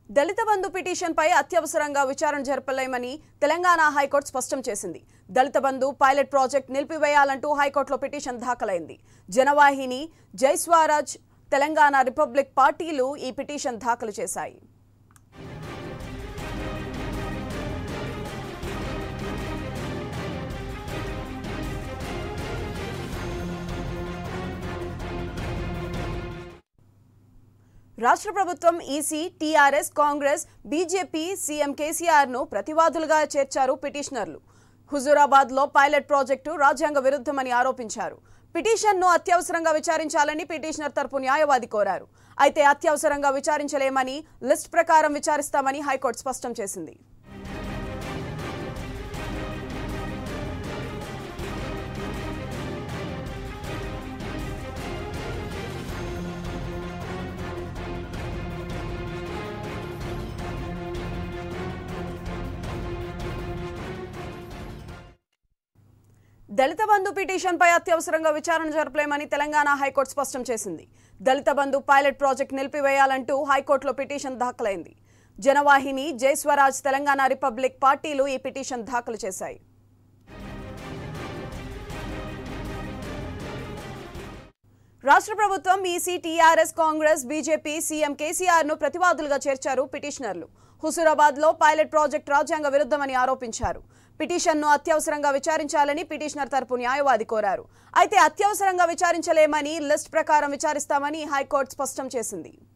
దళిత బంధు పిటిషన్పై అత్యవసరంగా విచారణ జరపలేమని తెలంగాణ హైకోర్టు స్పష్టం చేసింది. దళిత బంధు పైలట్ ప్రాజెక్ట్ నిలిపివేయాలంటూ హైకోర్టులో పిటిషన్ దాఖలైంది. జనవాహిని, జై స్వరాజ్, తెలంగాణ రిపబ్లిక్ పార్టీలు ఈ పిటిషన్ దాఖలు చేశాయి. రాష్ట్ర ప్రభుత్వం, EC, TRS, Congress, BJP, CM KCR ను ప్రతివాదులుగా చేర్చారు పిటిషనర్లు. హుజూరాబాద్ లో పైలట్ ప్రాజెక్టు రాజ్యాంగ విరుద్ధమని ఆరోపించారు. పిటిషన్ను అత్యవసరంగా విచారించాలని పిటిషనర్ తరపు న్యాయవాది కోరారు. అయితే అత్యవసరంగా విచారించలేమని, లిస్ట్ ప్రకారం విచారిస్తామని హైకోర్టు స్పష్టం చేసింది. దళిత బంధు పిటిషన్పై అత్యవసరంగా విచారణ జరపలేమని తెలంగాణ హైకోర్టు స్పష్టం చేసింది. దళిత బంధు పైలట్ ప్రాజెక్ట్ నిలిపివేయాలంటూ హైకోర్టులో పిటిషన్ దాఖలైంది. జనవాహిని, జై స్వరాజ్, తెలంగాణ రిపబ్లిక్ పార్టీలు ఈ పిటిషన్ దాఖలు చేశాయి. రాష్ట్ర ప్రభుత్వం, EC, TRS, Congress, BJP, CM KCR ను ప్రతివాదులుగా చేర్చారు పిటిషనర్లు. హుజూరాబాద్ లో పైలట్ ప్రాజెక్ట్ రాజ్యాంగ విరుద్ధమని ఆరోపించారు. పిటిషన్ను అత్యవసరంగా విచారించాలని పిటిషనర్ తరపు న్యాయవాది కోరారు. అయితే అత్యవసరంగా విచారించలేమని, లిస్ట్ ప్రకారం విచారిస్తామని హైకోర్టు స్పష్టం చేసింది.